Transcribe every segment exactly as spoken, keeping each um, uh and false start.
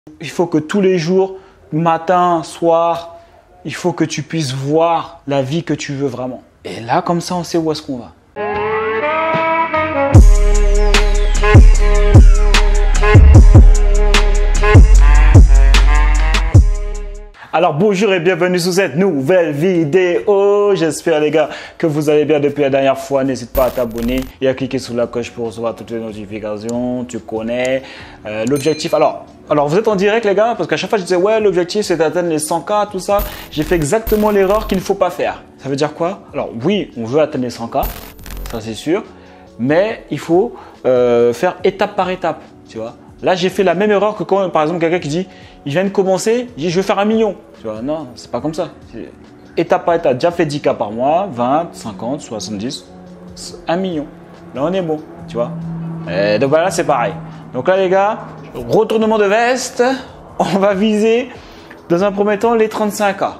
Il faut que tous les jours, matin, soir, il faut que tu puisses voir la vie que tu veux vraiment. Et là, comme ça, on sait où est-ce qu'on va. Alors bonjour et bienvenue sur cette nouvelle vidéo. J'espère les gars que vous allez bien depuis la dernière fois. N'hésite pas à t'abonner et à cliquer sur la cloche pour recevoir toutes les notifications. Tu connais euh, l'objectif. Alors, alors vous êtes en direct les gars, parce qu'à chaque fois je disais ouais l'objectif c'est d'atteindre les cent K, tout ça. J'ai fait exactement l'erreur qu'il ne faut pas faire. Ça veut dire quoi? Alors oui, on veut atteindre les cent K, ça c'est sûr. Mais il faut euh, faire étape par étape, tu vois. Là, j'ai fait la même erreur que quand, par exemple, quelqu'un qui dit « il vient de commencer, il dit, je veux faire un million ». Tu vois, non, c'est pas comme ça. Étape par étape, déjà fait dix K par mois, vingt, cinquante, soixante-dix, un million. Là, on est bon, tu vois. Et donc voilà, c'est pareil. Donc là, les gars, retournement de veste, on va viser dans un premier temps les trente-cinq K.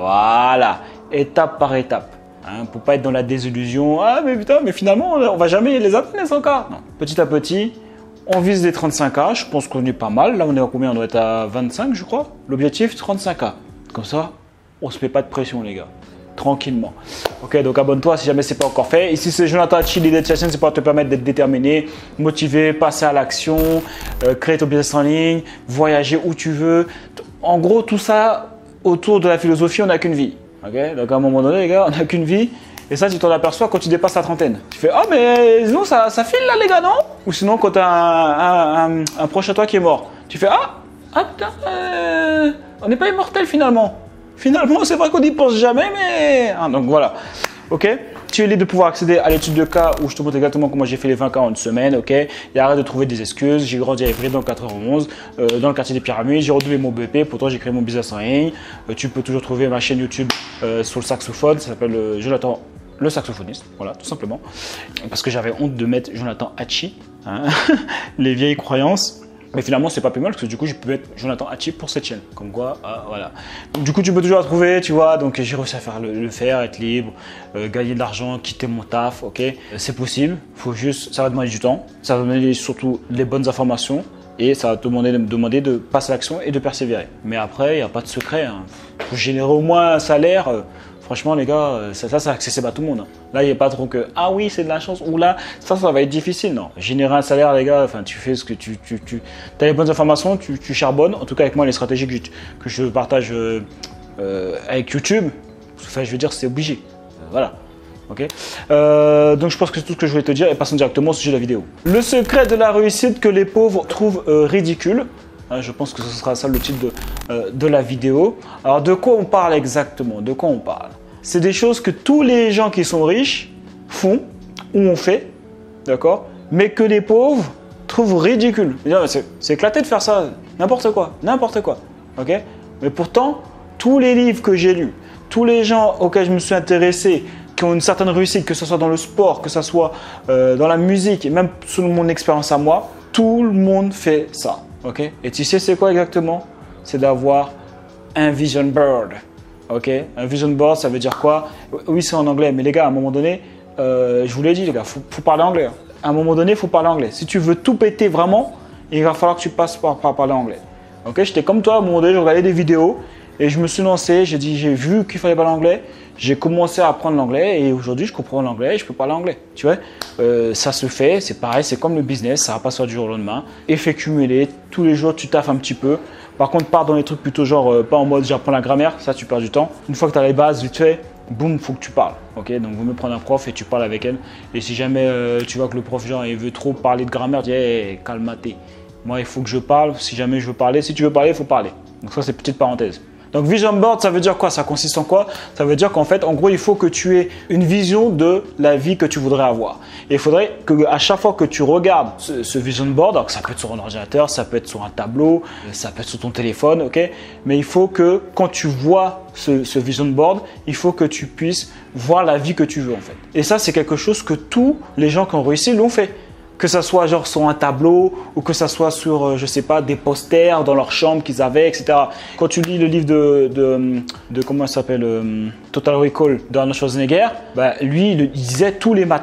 Voilà, étape par étape. Hein, pour pas être dans la désillusion. Ah, mais putain, mais finalement, on va jamais les atteindre les cent K. Non, petit à petit. On vise les trente-cinq K, je pense qu'on est pas mal. Là, on est à combien? On doit être à vingt-cinq, je crois. L'objectif, trente-cinq K. Comme ça, on se met pas de pression, les gars. Tranquillement. Ok, donc abonne-toi si jamais c'est pas encore fait. Ici, c'est Jonathan Hachi, l'idée de cette chaîne, c'est pour te permettre d'être déterminé, motivé, passer à l'action, euh, créer ton business en ligne, voyager où tu veux. En gros, tout ça autour de la philosophie, on n'a qu'une vie. Ok, donc à un moment donné, les gars, on n'a qu'une vie. Et ça, tu t'en aperçois quand tu dépasses la trentaine. Tu fais « Ah, mais sinon, ça, ça file là, les gars, non ?» Ou sinon, quand tu as un, un, un, un proche à toi qui est mort, tu fais « Ah, ah putain, euh, on n'est pas immortel finalement. Finalement, c'est vrai qu'on n'y pense jamais, mais… Ah, » Donc voilà, ok. Tu es libre de pouvoir accéder à l'étude de cas où je te montre exactement comment j'ai fait les vingt K en une semaine, ok. Et arrête de trouver des excuses. J'ai grandi à Évry dans le quatre-vingt-onze, euh, dans le quartier des Pyramides. J'ai redoublé mon B E P, pourtant j'ai créé mon business en ligne. Euh, tu peux toujours trouver ma chaîne YouTube euh, sur le saxophone, ça s'appelle euh, Jonathan le saxophoniste, voilà, tout simplement. Parce que j'avais honte de mettre Jonathan Hachi, hein, les vieilles croyances. Mais finalement, c'est pas plus mal parce que du coup, je peux mettre Jonathan Hachi pour cette chaîne. Comme quoi, ah, voilà. Donc, du coup, tu peux toujours la trouver, tu vois. Donc, j'ai réussi à faire le, le faire, être libre, euh, gagner de l'argent, quitter mon taf, ok. C'est possible. Faut juste, ça va demander du temps. Ça va demander surtout les bonnes informations. Et ça va te demander, demander de passer à l'action et de persévérer. Mais après, il n'y a pas de secret. Hein. Faut générer au moins un salaire. Euh, Franchement, les gars, ça, ça c'est accessible à tout le monde. Là, il n'y a pas trop que « Ah oui, c'est de la chance » ou là, ça, ça va être difficile. Non, générer un salaire, les gars, enfin, tu fais ce que tu… Tu, tu as les bonnes informations, tu, tu charbonnes. En tout cas, avec moi, les stratégies que je, que je partage euh, euh, avec YouTube, enfin, je veux dire, c'est obligé. Euh, voilà. Ok. Euh, donc, je pense que c'est tout ce que je voulais te dire et passons directement au sujet de la vidéo. Le secret de la réussite que les pauvres trouvent euh, ridicule. Je pense que ce sera ça le titre de, euh, de la vidéo. Alors, de quoi on parle exactement? De quoi on parle? C'est des choses que tous les gens qui sont riches font ou ont fait, d'accord? Mais que les pauvres trouvent ridicule. C'est éclaté de faire ça, n'importe quoi, n'importe quoi, ok? Mais pourtant, tous les livres que j'ai lus, tous les gens auxquels je me suis intéressé, qui ont une certaine réussite, que ce soit dans le sport, que ce soit euh, dans la musique, et même selon mon expérience à moi, tout le monde fait ça. Okay. Et tu sais c'est quoi exactement? C'est d'avoir un vision board. Okay. Un vision board, ça veut dire quoi? Oui, c'est en anglais, mais les gars, à un moment donné, euh, je vous l'ai dit, les gars, il faut, faut parler anglais. À un moment donné, il faut parler anglais. Si tu veux tout péter vraiment, il va falloir que tu passes par, par parler anglais. Okay. J'étais comme toi, à un moment donné, je regardais des vidéos et je me suis lancé. J'ai dit, j'ai vu qu'il fallait parler anglais. J'ai commencé à apprendre l'anglais et aujourd'hui, je comprends l'anglais et je peux parler anglais. Tu vois, euh, ça se fait, c'est pareil, c'est comme le business, ça va pas se faire du jour au lendemain. Effet cumulé, tous les jours, tu taffes un petit peu. Par contre, pars dans les trucs plutôt genre, euh, pas en mode j'apprends la grammaire, ça tu perds du temps. Une fois que tu as les bases, vite fait, boum, faut que tu parles. Ok, donc vous me prendre un prof et tu parles avec elle. Et si jamais euh, tu vois que le prof, genre, il veut trop parler de grammaire, dis, hey, calme-toi. Moi, il faut que je parle. Si jamais je veux parler, si tu veux parler, il faut parler. Donc ça, c'est petite parenthèse. Donc vision board, ça veut dire quoi? Ça consiste en quoi? Ça veut dire qu'en fait, en gros, il faut que tu aies une vision de la vie que tu voudrais avoir. Et il faudrait qu'à chaque fois que tu regardes ce, ce vision board, donc ça peut être sur un ordinateur, ça peut être sur un tableau, ça peut être sur ton téléphone, ok? Mais il faut que quand tu vois ce, ce vision board, il faut que tu puisses voir la vie que tu veux en fait. Et ça, c'est quelque chose que tous les gens qui ont réussi l'ont fait. Que ça soit genre sur un tableau ou que ça soit sur, euh, je sais pas, des posters dans leur chambre qu'ils avaient, et cetera. Quand tu lis le livre de, de, de comment ça s'appelle, euh, Total Recall d'Arnold Schwarzenegger, bah, lui, il, il disait tous les matins,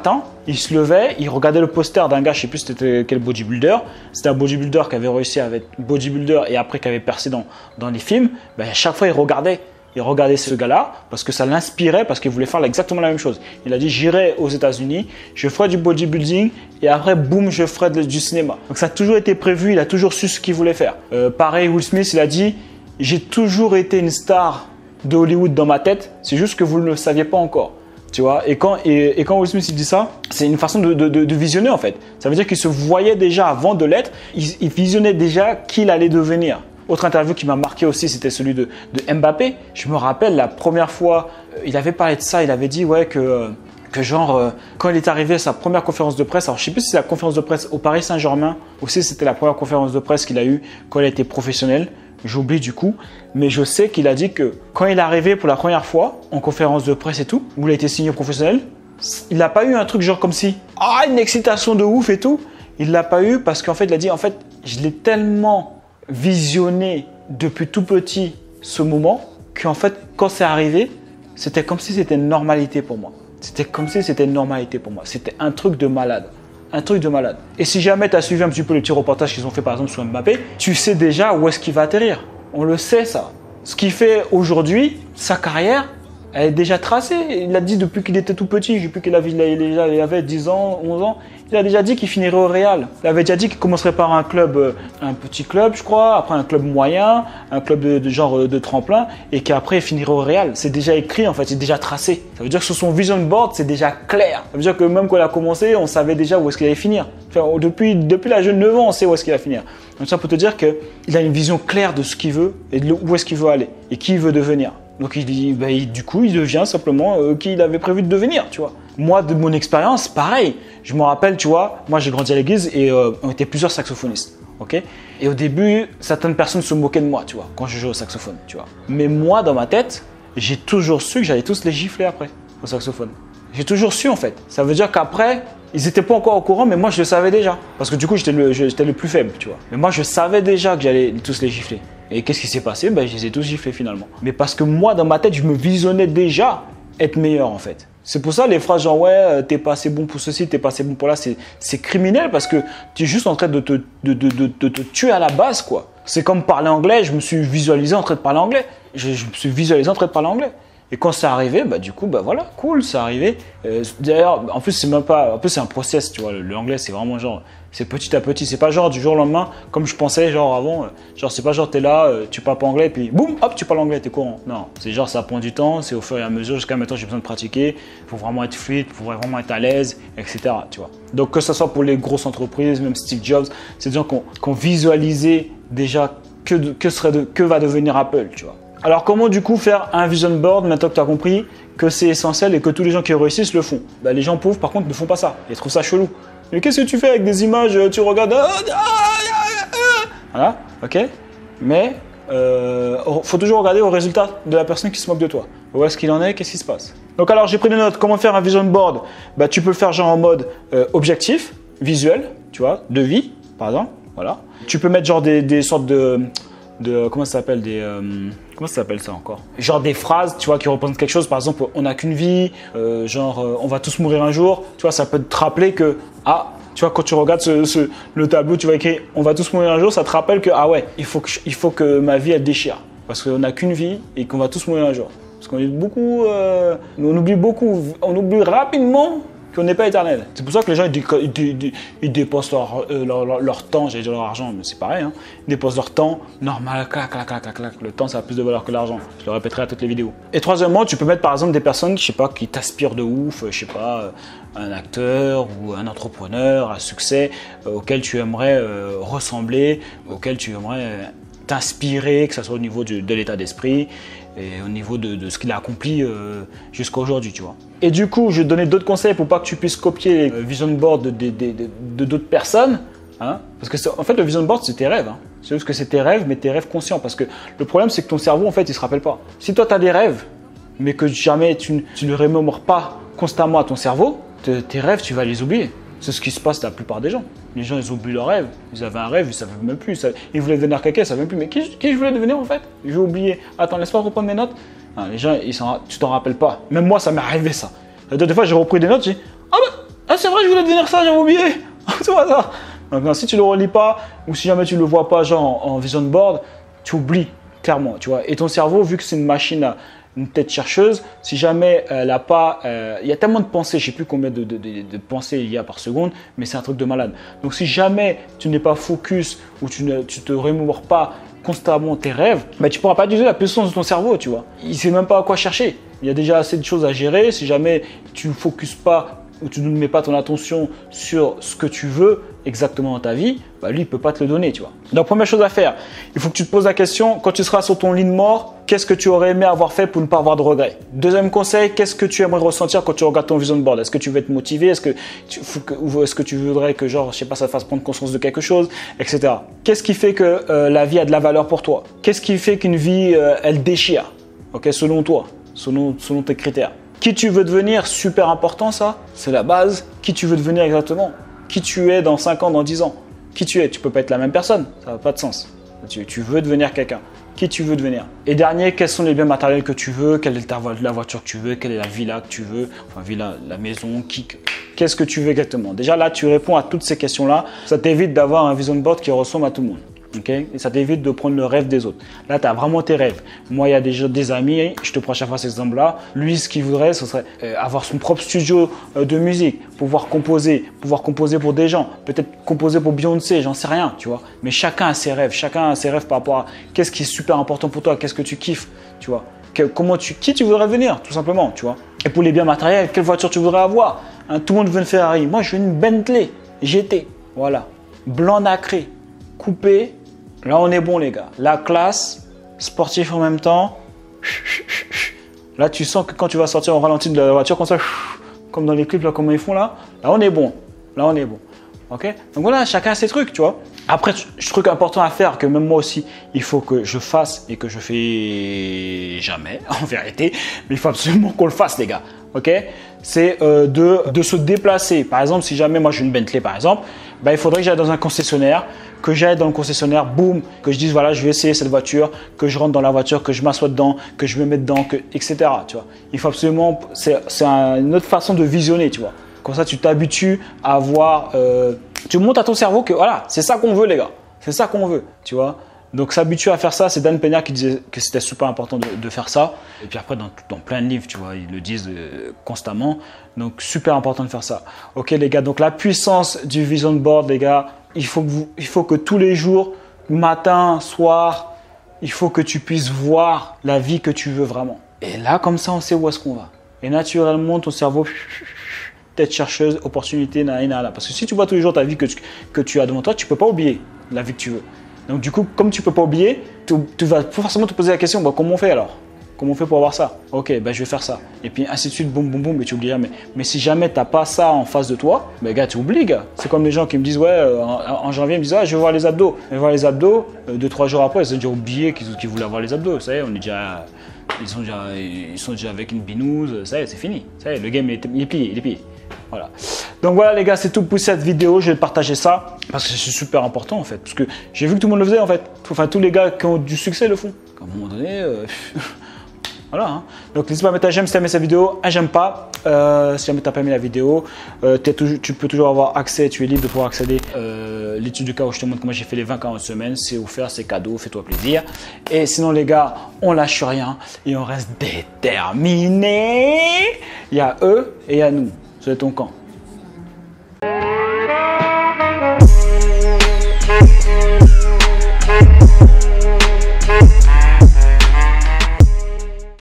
il se levait, il regardait le poster d'un gars, je sais plus c'était quel bodybuilder. C'était un bodybuilder qui avait réussi à être bodybuilder et après qui avait percé dans, dans les films. Ben, à chaque fois, il regardait. Il regardait ce gars-là parce que ça l'inspirait, parce qu'il voulait faire exactement la même chose. Il a dit, j'irai aux États-Unis, je ferai du bodybuilding et après, boum, je ferai de, du cinéma. Donc ça a toujours été prévu, il a toujours su ce qu'il voulait faire. Euh, pareil, Will Smith, il a dit, j'ai toujours été une star de Hollywood dans ma tête, c'est juste que vous ne le saviez pas encore. Tu vois, et quand, et, et quand Will Smith il dit ça, c'est une façon de, de, de, de visionner en fait. Ça veut dire qu'il se voyait déjà avant de l'être, il, il visionnait déjà qui il allait devenir. Autre interview qui m'a marqué aussi, c'était celui de, de Mbappé. Je me rappelle la première fois, euh, il avait parlé de ça, il avait dit ouais que, euh, que genre euh, quand il est arrivé à sa première conférence de presse, alors je sais plus si c'est la conférence de presse au Paris Saint-Germain ou si c'était la première conférence de presse qu'il a eue quand il a été professionnel. J'oublie du coup, mais je sais qu'il a dit que quand il est arrivé pour la première fois en conférence de presse et tout, où il a été signé professionnel, il n'a pas eu un truc genre comme si ah une excitation de ouf et tout. Il l'a pas eu parce qu'en fait il a dit en fait je l'ai tellement visionné depuis tout petit ce moment qu'en fait quand c'est arrivé c'était comme si c'était une normalité pour moi. C'était comme si c'était une normalité pour moi. C'était un truc de malade. Un truc de malade. Et si jamais tu as suivi un petit peu le petit reportage qu'ils ont fait par exemple sur Mbappé, tu sais déjà où est-ce qu'il va atterrir. On le sait ça. Ce qu'il fait aujourd'hui, sa carrière, elle est déjà tracée. Il a dit depuis qu'il était tout petit, depuis qu'il avait, il avait dix ans, onze ans, il a déjà dit qu'il finirait au Real. Il avait déjà dit qu'il commencerait par un club, un petit club je crois, après un club moyen, un club de, de genre de tremplin et qu'après il finirait au Real. C'est déjà écrit en fait, c'est déjà tracé. Ça veut dire que sur son vision board, c'est déjà clair. Ça veut dire que même quand il a commencé, on savait déjà où est-ce qu'il allait finir. Enfin, depuis, depuis l'âge de neuf ans, on sait où est-ce qu'il va finir. Donc ça peut te dire qu'il a une vision claire de ce qu'il veut et de où est-ce qu'il veut aller et qui il veut devenir. Donc il, ben, il, du coup, il devient simplement euh, qui il avait prévu de devenir, tu vois. Moi, de mon expérience, pareil. Je me rappelle, tu vois, moi j'ai grandi à l'église et euh, on était plusieurs saxophonistes, ok. Et au début, certaines personnes se moquaient de moi, tu vois, quand je jouais au saxophone, tu vois. Mais moi, dans ma tête, j'ai toujours su que j'allais tous les gifler après au saxophone. J'ai toujours su en fait. Ça veut dire qu'après, ils n'étaient pas encore au courant, mais moi je le savais déjà. Parce que du coup, j'étais le, j'étais le plus faible, tu vois. Mais moi, je savais déjà que j'allais tous les gifler. Et qu'est-ce qui s'est passé? Ben, je les ai tous giflés finalement. Mais parce que moi, dans ma tête, je me visionnais déjà être meilleur en fait. C'est pour ça les phrases genre ouais, t'es pas assez bon pour ceci, t'es pas assez bon pour là, c'est criminel parce que tu es juste en train de te, de, de, de, de te tuer à la base quoi. C'est comme parler anglais, je me suis visualisé en train de parler anglais. Je, je me suis visualisé en train de parler anglais. Et quand c'est arrivé, bah du coup, bah voilà, cool, c'est arrivé. Euh, D'ailleurs, en plus, c'est même pas, en plus c'est un process, tu vois. L'anglais, c'est vraiment genre, c'est petit à petit. C'est pas genre du jour au lendemain, comme je pensais, genre avant. Genre, c'est pas genre t'es là, euh, tu parles pas anglais, puis boum, hop, tu parles anglais, t'es courant. Non, c'est genre ça prend du temps, c'est au fur et à mesure. Jusqu'à maintenant, j'ai besoin de pratiquer. Faut vraiment être fluide, faut vraiment être à l'aise, et cetera. Tu vois. Donc que ce soit pour les grosses entreprises, même Steve Jobs, c'est des gens qui ont, qui ont visualisé déjà que, de, que serait de, que va devenir Apple, tu vois. Alors comment du coup faire un vision board maintenant que tu as compris que c'est essentiel et que tous les gens qui réussissent le font? Bah, les gens pauvres par contre ne font pas ça, ils trouvent ça chelou. Mais qu'est-ce que tu fais avec des images? Tu regardes... Voilà, ok. Mais il euh, faut toujours regarder au résultat de la personne qui se moque de toi. Où est-ce qu'il en est? Qu'est-ce qui se passe? Donc alors j'ai pris des notes. Comment faire un vision board? Bah, tu peux le faire genre en mode euh, objectif, visuel, tu vois, de vie par exemple. Voilà. Tu peux mettre genre des, des sortes de... de comment ça s'appelle des euh, comment ça s'appelle ça encore, genre des phrases tu vois qui représentent quelque chose. Par exemple, on n'a qu'une vie, euh, genre euh, on va tous mourir un jour, tu vois. Ça peut te rappeler que ah tu vois, quand tu regardes ce, ce, le tableau, tu vois écrit on va tous mourir un jour, ça te rappelle que ah ouais, il faut que, il faut que ma vie elle déchire parce qu'on n'a qu'une vie et qu'on va tous mourir un jour. Parce qu'on est beaucoup euh, on oublie beaucoup on oublie rapidement qu'on n'est pas éternel. C'est pour ça que les gens ils, dé ils, dé ils dépensent leur, euh, leur, leur, leur temps, j'allais dire leur argent, mais c'est pareil, hein. Ils dépensent leur temps normal, clac, clac, clac, clac, clac. Le temps, ça a plus de valeur que l'argent. Je le répéterai à toutes les vidéos. Et troisièmement, tu peux mettre par exemple des personnes, je sais pas, qui t'aspirent de ouf, je sais pas, un acteur ou un entrepreneur à succès euh, auquel tu aimerais euh, ressembler, auquel tu aimerais euh, t'inspirer, que ce soit au niveau du, de l'état d'esprit et au niveau de, de ce qu'il a accompli euh, jusqu'à aujourd'hui, tu vois. Et du coup, je vais te donner d'autres conseils pour pas que tu puisses copier les vision board de d'autres de, de, de, de personnes. Hein, parce que en fait, le vision board, c'est tes rêves. Hein. C'est juste que c'est tes rêves, mais tes rêves conscients. Parce que le problème, c'est que ton cerveau, en fait, il se rappelle pas. Si toi, tu as des rêves, mais que jamais tu, tu ne remémores pas constamment à ton cerveau, te, tes rêves, tu vas les oublier. C'est ce qui se passe la plupart des gens. Les gens, ils oublient leurs rêves. Ils avaient un rêve, ils ne savaient même plus. Ils voulaient devenir quelqu'un, ils ne savaient même plus. Mais qui, qui je voulais devenir en fait? J'ai oublié. Attends, laisse-moi reprendre mes notes. Non, les gens, ils tu t'en rappelles pas. Même moi, ça m'est arrivé ça. Des fois, j'ai repris des notes, j'ai dit ah bah, Ah, c'est vrai, je voulais devenir ça, j'avais oublié. Tu vois ça. Donc, non, si tu le relis pas, ou si jamais tu le vois pas, genre en, en vision board, tu oublies, clairement, tu vois. Et ton cerveau, vu que c'est une machine à une tête chercheuse, si jamais elle a pas, euh, il y a tellement de pensées, je sais plus combien de, de, de, de pensées il y a par seconde, mais c'est un truc de malade. Donc si jamais tu n'es pas focus ou tu ne tu te remémores pas constamment tes rêves, bah, tu pourras pas utiliser la puissance de ton cerveau, tu vois. Il sait même pas à quoi chercher. Il y a déjà assez de choses à gérer. Si jamais tu ne focuses pas ou tu ne mets pas ton attention sur ce que tu veux exactement dans ta vie, bah lui, il ne peut pas te le donner, tu vois. Donc, première chose à faire, il faut que tu te poses la question, quand tu seras sur ton lit de mort, qu'est-ce que tu aurais aimé avoir fait pour ne pas avoir de regrets? Deuxième conseil, qu'est-ce que tu aimerais ressentir quand tu regardes ton vision board? Est-ce que tu veux être motivé? Est-ce que tu, ou est-ce que tu voudrais que, genre, je sais pas, ça te fasse prendre conscience de quelque chose, et cetera. Qu'est-ce qui fait que euh, la vie a de la valeur pour toi? Qu'est-ce qui fait qu'une vie, euh, elle déchire? Ok, selon toi, selon, selon tes critères. Qui tu veux devenir, super important ça, c'est la base. Qui tu veux devenir exactement? Qui tu es dans cinq ans, dans dix ans? Qui tu es? Tu peux pas être la même personne, ça n'a pas de sens. Tu, tu veux devenir quelqu'un. Qui tu veux devenir? Et dernier, quels sont les biens matériels que tu veux? Quelle est ta, la voiture que tu veux? Quelle est la villa que tu veux? Enfin, villa, la maison, qui, qu'est-ce que tu veux exactement? Déjà là, tu réponds à toutes ces questions-là. Ça t'évite d'avoir un vision board qui ressemble à tout le monde. Okay? Et ça t'évite de prendre le rêve des autres. Là, tu as vraiment tes rêves. Moi, il y a des, des amis, je te prends à chaque fois cet exemple-là. Lui, ce qu'il voudrait, ce serait euh, avoir son propre studio euh, de musique, pouvoir composer, pouvoir composer pour des gens, peut-être composer pour Beyoncé, j'en sais rien, tu vois. Mais chacun a ses rêves, chacun a ses rêves par rapport à qu'est-ce qui est super important pour toi, qu'est-ce que tu kiffes, tu vois. Que, comment tu, qui tu voudrais devenir, tout simplement, tu vois. Et pour les biens matériels, quelle voiture tu voudrais avoir, hein? Tout le monde veut une Ferrari. Moi, je veux une Bentley G T, voilà. Blanc nacré, coupé. Là, on est bon, les gars. La classe, sportif en même temps. Là, tu sens que quand tu vas sortir au ralenti de la voiture, comme ça, comme dans les clips, là, comment ils font là, là, on est bon. Là, on est bon. Ok? Donc voilà, chacun a ses trucs, tu vois. Après, truc important à faire, que même moi aussi, il faut que je fasse et que je fais jamais, en vérité. Mais il faut absolument qu'on le fasse, les gars. Ok? C'est euh, de, de se déplacer. Par exemple, si jamais moi j'ai une Bentley, par exemple, bah, il faudrait que j'aille dans un concessionnaire, que j'aille dans le concessionnaire, boum, que je dise voilà, je vais essayer cette voiture, que je rentre dans la voiture, que je m'assois dedans, que je me mette dedans, que, et cetera. Tu vois. Il faut absolument, c'est un, une autre façon de visionner, tu vois. Comme ça, tu t'habitues à avoir, euh, tu montres à ton cerveau que voilà, c'est ça qu'on veut, les gars, c'est ça qu'on veut, tu vois. Donc s'habituer à faire ça, c'est Dan Peña qui disait que c'était super important de, de faire ça. Et puis après, dans, dans plein de livres, tu vois, ils le disent euh, constamment. Donc super important de faire ça. Ok les gars, donc la puissance du vision board, les gars, il faut que, vous, il faut que tous les jours, matin, soir, il faut que tu puisses voir la vie que tu veux vraiment. Et là, comme ça, on sait où est-ce qu'on va. Et naturellement, ton cerveau, tête chercheuse, opportunité, nanana. Parce que si tu vois tous les jours ta vie que tu, que tu as devant toi, tu ne peux pas oublier la vie que tu veux. Donc du coup, comme tu ne peux pas oublier, tu, tu vas forcément te poser la question, bah, comment on fait alors? Comment on fait pour avoir ça? Ok, bah, je vais faire ça. Et puis ainsi de suite, boum, boum, boum, mais tu oublies jamais. Mais si jamais tu n'as pas ça en face de toi, bah, gars, tu oublies, gars. C'est comme les gens qui me disent, ouais, euh, en, en janvier, ils me disent, ah, je vais voir les abdos. Je vais voir les abdos, euh, deux, trois jours après, ils ont déjà oublié qu'ils qu'ils voulaient avoir les abdos. Ça y est, on est déjà, ils, sont déjà, ils sont déjà avec une binouse, ça y est, c'est fini. Ça y est, le game, est, il est plié, il est plié. Voilà. Donc voilà les gars, c'est tout pour cette vidéo. Je vais partager ça parce que c'est super important en fait. Parce que j'ai vu que tout le monde le faisait en fait. Enfin, tous les gars qui ont du succès le font. À un moment donné, euh... voilà. Hein. Donc n'hésite pas à mettre un j'aime si tu as aimé cette vidéo, un j'aime pas. Euh, si jamais tu n'as pas aimé la vidéo, euh, toujours, tu peux toujours avoir accès, tu es libre de pouvoir accéder à euh, l'étude de cas où je te montre comment j'ai fait les vingt quarante semaines. C'est offert, c'est cadeau, fais-toi plaisir. Et sinon les gars, on lâche rien et on reste déterminé. Il y a eux et il y a nous. C'est ton camp.